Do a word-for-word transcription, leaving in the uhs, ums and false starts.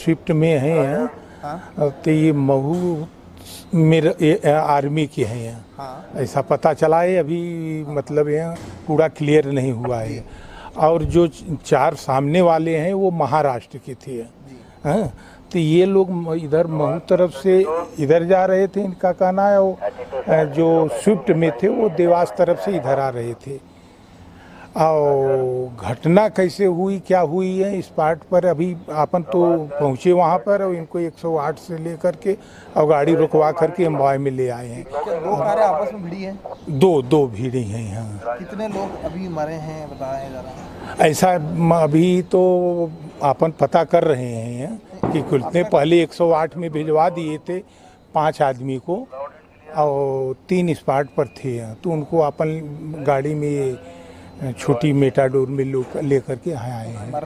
Swift में हैं यहाँ। हाँ? तो ये महू मेरे ये आर्मी के हैं यहाँ। हाँ। ऐसा पता चला है अभी, मतलब यहाँ पूरा क्लियर नहीं हुआ है। और जो चार सामने वाले हैं वो महाराष्ट्र के थे। हाँ, तो ये लोग इधर महू तरफ से इधर जा रहे थे, इनका कहना है वो जो स्विफ्ट में थे वो देवास तरफ से इधर आ रहे थे। और घटना कैसे हुई क्या हुई है इस पार्ट पर अभी अपन तो पहुँचे वहाँ पर, और इनको एक सौ आठ से लेकर के और गाड़ी रुकवा करके एम्बॉय में ले आए हैं। क्या दो कारें आपस में भिड़ी हैं? दो दो भीड़ी हैं यहाँ। कितने लोग अभी मरे हैं बताएं जरा। ऐसा अभी तो अपन पता कर रहे हैं यहाँ कि कितने पहले एक सौ आठ में भिजवा दिए थे पांच आदमी को, और तीन स्पॉट पर थे, तो उनको अपन गाड़ी में छोटी मेटाडोर में ले करके यहाँ आए हैं।